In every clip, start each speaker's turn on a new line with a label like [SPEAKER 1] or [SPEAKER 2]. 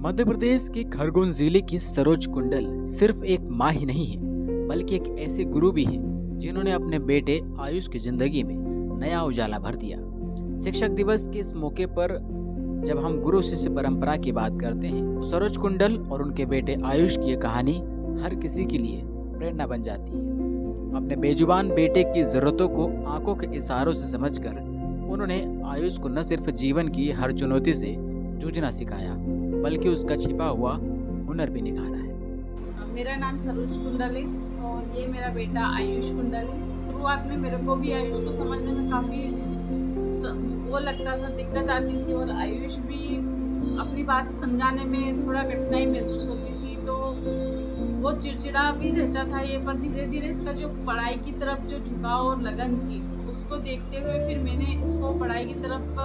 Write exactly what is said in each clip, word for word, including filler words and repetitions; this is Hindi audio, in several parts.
[SPEAKER 1] मध्य प्रदेश के खरगोन जिले की सरोज कुंडल सिर्फ एक माँ ही नहीं है, बल्कि एक ऐसे गुरु भी हैं जिन्होंने अपने बेटे आयुष की जिंदगी में नया उजाला भर दिया। शिक्षक दिवस के इस मौके पर जब हम गुरु शिष्य परंपरा की बात करते हैं तो सरोज कुंडल और उनके बेटे आयुष की ये कहानी हर किसी के लिए प्रेरणा बन जाती है। अपने बेजुबान बेटे की जरूरतों को आंखों के इशारों से समझकर उन्होंने आयुष को न सिर्फ जीवन की हर चुनौती से जूझना सिखाया, बल्कि उसका छिपा हुआ हुनर भी निखारा है।
[SPEAKER 2] मेरा नाम सरोज कुंडल है और ये मेरा बेटा आयुष कुंडल है। शुरुआत में मेरे को भी आयुष को समझने में काफ़ी वो लगता था, दिक्कत आती थी और आयुष भी अपनी बात समझाने में थोड़ा कठिनाई महसूस होती थी, तो वो चिड़चिड़ा भी रहता था ये। पर धीरे धीरे इसका जो पढ़ाई की तरफ जो झुकाव और लगन थी उसको देखते हुए फिर मैंने इसको पढ़ाई की तरफ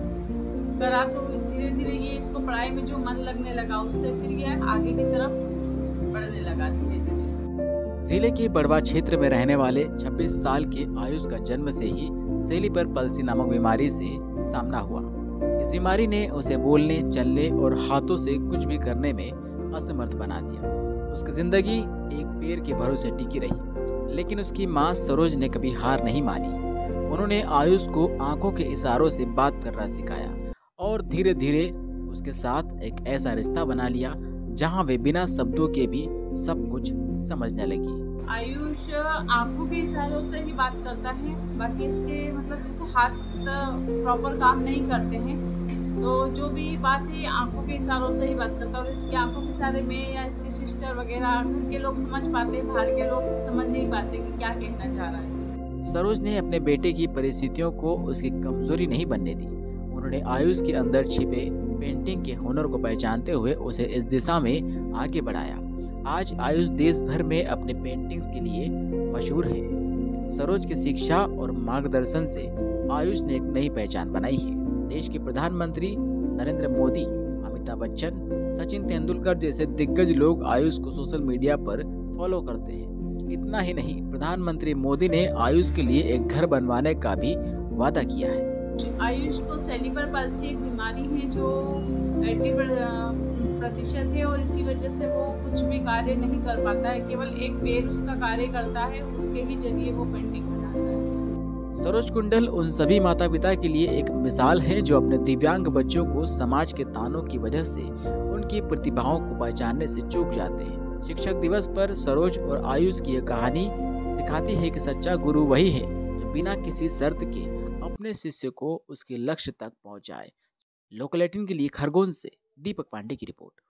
[SPEAKER 2] करा, तो धीरे धीरे ये इसको पढ़ाई में जो मन लगने लगा उससे फिर ये आगे की तरफ बढ़ने लगा धीरे धीरे।
[SPEAKER 1] जिले के बड़वा क्षेत्र में रहने वाले छब्बीस साल के आयुष का जन्म से ही सेरिब्रल पल्सी नामक बीमारी से सामना हुआ। इस बीमारी ने उसे बोलने, चलने और हाथों से कुछ भी करने में असमर्थ बना दिया। उसकी जिंदगी एक पैर के भरोसे टिकी रही, लेकिन उसकी माँ सरोज ने कभी हार नहीं मानी। उन्होंने आयुष को आंखों के इशारों से बात करना सिखाया और धीरे धीरे उसके साथ एक ऐसा रिश्ता बना लिया जहां वे बिना शब्दों के भी सब कुछ समझने लगी।
[SPEAKER 2] आयुष आंखों के इशारों से ही बात करता है, बाकी इसके मतलब जैसे हाथ प्रॉपर काम नहीं करते हैं, तो जो भी बात है आंखों के इशारों से ही बात करता है। और इसकी आंखों के इशारे में या इसके सिस्टर वगैरह घर के लोग समझ पाते, बाहर के लोग समझ नहीं पाते कि क्या कहना चाह रहा है।
[SPEAKER 1] सरोज ने अपने बेटे की परिस्थितियों को उसकी कमजोरी नहीं बनने दी। उन्होंने आयुष के अंदर छिपे पेंटिंग के हुनर को पहचानते हुए उसे इस दिशा में आगे बढ़ाया। आज आयुष देश भर में अपने पेंटिंग्स के लिए मशहूर है। सरोज की शिक्षा और मार्गदर्शन से आयुष ने एक नई पहचान बनाई है। देश के प्रधानमंत्री नरेंद्र मोदी, अमिताभ बच्चन, सचिन तेंदुलकर जैसे दिग्गज लोग आयुष को सोशल मीडिया पर फॉलो करते हैं। इतना ही नहीं, प्रधानमंत्री मोदी ने आयुष के लिए एक घर बनवाने का भी वादा किया है।
[SPEAKER 2] आयुष को सेरिब्रल पल्सी एक बीमारी है जो अस्सी प्रतिशत है और इसी वजह से वो कुछ भी कार्य नहीं कर पाता है। केवल एक पैर उसका कार्य करता है, उसके ही जरिए वो पेंटिंग बनाता है।
[SPEAKER 1] सरोज कुंडल उन सभी माता पिता के लिए एक मिसाल है जो अपने दिव्यांग बच्चों को समाज के तानों की वजह से उनकी प्रतिभाओं को पहचानने से चूक जाते हैं। शिक्षक दिवस पर सरोज और आयुष की यह कहानी सिखाती है कि सच्चा गुरु वही है जो बिना किसी शर्त के अपने शिष्य को उसके लक्ष्य तक पहुंचाए। लोकल एटीन के लिए खरगोन से दीपक पांडे की रिपोर्ट।